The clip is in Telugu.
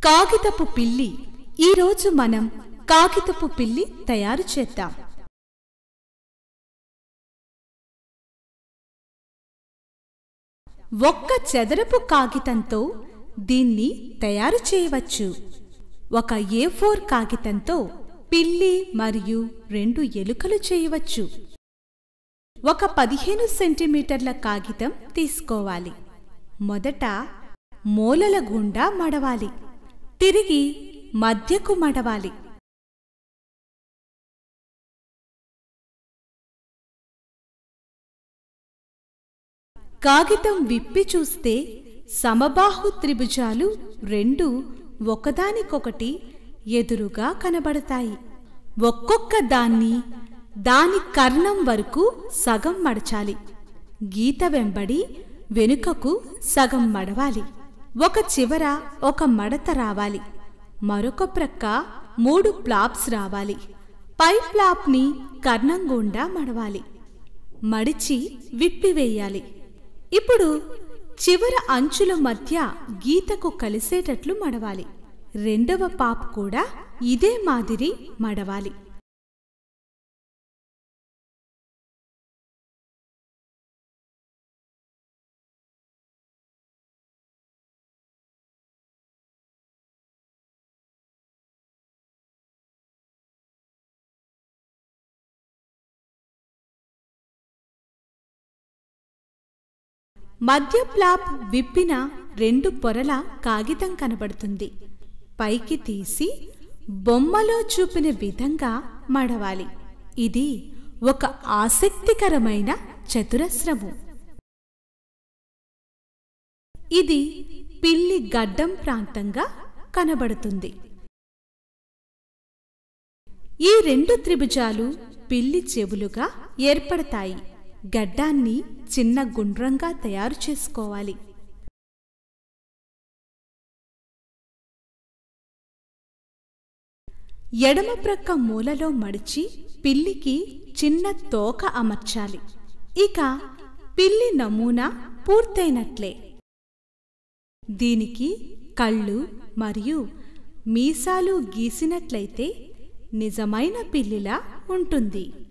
కాగితపు పిల్లి. ఈరోజు మనం కాగితపు పిల్లి తయారు చేద్దాం. ఒక్క చదరపు కాగితంతో దీన్ని తయారు చేయవచ్చు. ఒక A4 కాగితంతో పిల్లి మరియు 2 ఎలుకలు చేయవచ్చు. ఒక 15 సెంటీమీటర్ల కాగితం తీసుకోవాలి. మొదట మూలల గుండా మడవాలి, తిరిగి మధ్యకు మడవాలి. కాగితం విప్పి చూస్తే సమబాహు త్రిభుజాలు 2 ఒకదానికొకటి ఎదురుగా కనబడతాయి. ఒక్కొక్క దాన్ని దాని కర్ణం వరకు సగం మడచాలి. గీత వెంబడి వెనుకకు సగం మడవాలి. ఒక చివర ఒక మడత రావాలి. మరొక ప్రక్క 3 ప్లాప్స్ రావాలి. పై ప్లాప్ని కర్ణం గుండా మడవాలి. మడిచి విప్పివేయాలి. ఇప్పుడు చివర అంచుల మధ్య గీతకు కలిసేటట్లు మడవాలి. రెండవ పాప్ కూడా ఇదే మాదిరి మడవాలి. మధ్య ప్లాప్ విప్పిన 2 పొరల కాగితం కనబడుతుంది. పైకి తీసి బొమ్మలో చూపిన విధంగా మడవాలి. ఇది ఒక ఆసక్తికరమైన చతురస్రము. ఇది పిల్లి గడ్డం ప్రాంతంగా కనబడుతుంది. ఈ 2 త్రిభుజాలు పిల్లి చెవులుగా ఏర్పడతాయి. గడ్డాన్ని చిన్న గుండ్రంగా తయారు చేసుకోవాలి. ఎడమ ప్రక్క మూలలో మడిచి పిల్లికి చిన్న తోక అమర్చాలి. ఇక పిల్లి నమూనా పూర్తయినట్లే. దీనికి కళ్ళు మరియు మీసాలు గీసినట్లయితే నిజమైన పిల్లిలా ఉంటుంది.